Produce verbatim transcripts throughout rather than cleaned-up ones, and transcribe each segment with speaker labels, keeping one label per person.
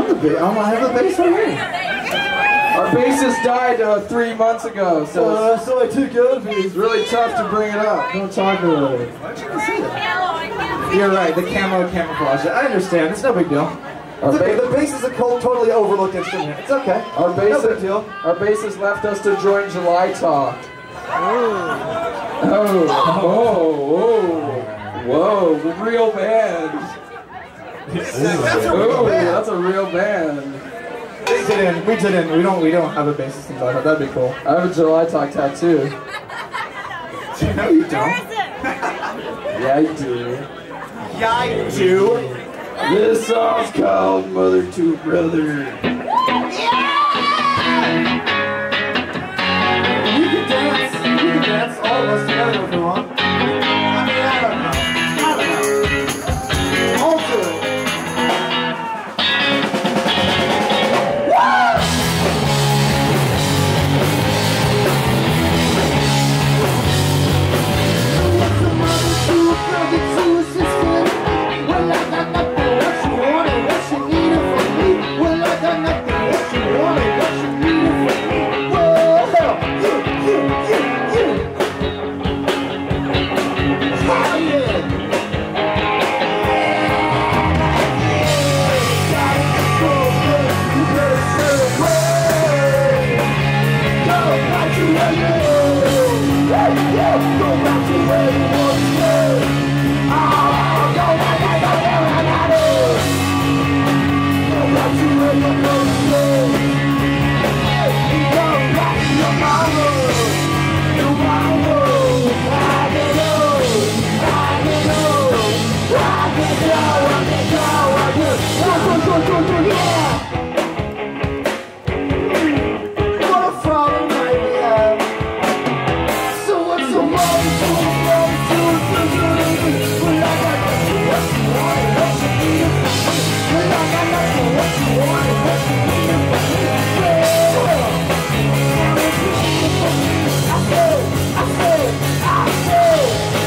Speaker 1: the bass. I have the bass right here.
Speaker 2: Our bassist died uh, three months ago, so
Speaker 1: uh, so I took over.
Speaker 2: It's really tough to bring it up.
Speaker 1: Don't talk about it. Why don't you say that? You're right. The camo camouflage. I understand. It's no big deal. It's okay. The bass is a cold, totally overlooked instrument. It's okay.
Speaker 2: Our bassist,
Speaker 1: no big deal.
Speaker 2: Our bassist left us to join July Talk. Oh, oh, oh, whoa, real band.
Speaker 1: That's a real
Speaker 2: Ooh,
Speaker 1: band.
Speaker 2: That's a real band.
Speaker 1: We didn't. We didn't. We don't. We don't have a bassist in July Talk. That'd be cool.
Speaker 2: I have a July Talk tattoo.
Speaker 1: No, you don't.
Speaker 2: Yeah, I do.
Speaker 1: Yeah, I do.
Speaker 2: This song's called Mother to Brother.
Speaker 1: Yeah! We can dance. We can dance all of us together if we want. I mean, I don't know. I don't know. All do it. What's the mother to a brother to a sister? Well, I got nothing. What you want and what you need from me? Well, I got nothing. What you want and what you need from me? Well, you, you, you, you. Oh, yeah. Go back to where you want to go. Oh, go back, go back, go back, go back to where you want to go. Go back to your mama, your mama. I can go, I can go, I can go, I can go, I can go, go, go, go, go, yeah. What a problem I have. So what's the wrong to wrong to well, I got nothing what you want and what you need from me. Well, I got nothing what you want and what you need from me. Well, what you need from me. I say, I say, I say.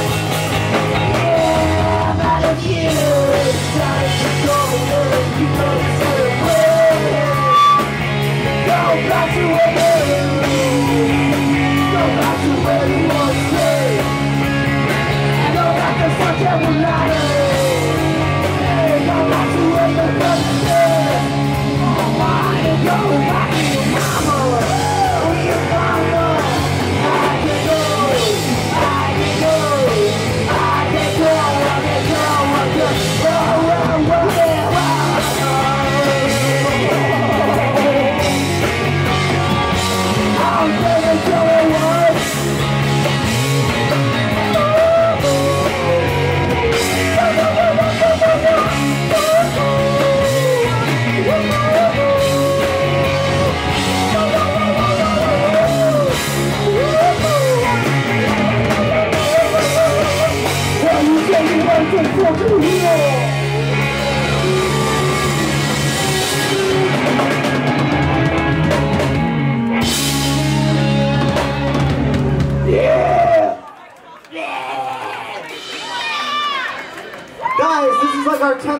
Speaker 1: Yeah, I'm out of here. It's time to go away. You know it's away. Go back to where Go back to where you want to stay. Go back to fuck everybody. Hey, go back to where your brother said. Oh, why you go back to your mama? Oh, your mama. I can go, I can go, I can go, I can go, I can go. Whoa, whoa, whoa, whoa. I'm gonna do it once. Yeah! Yeah! Guys, this is like our tenth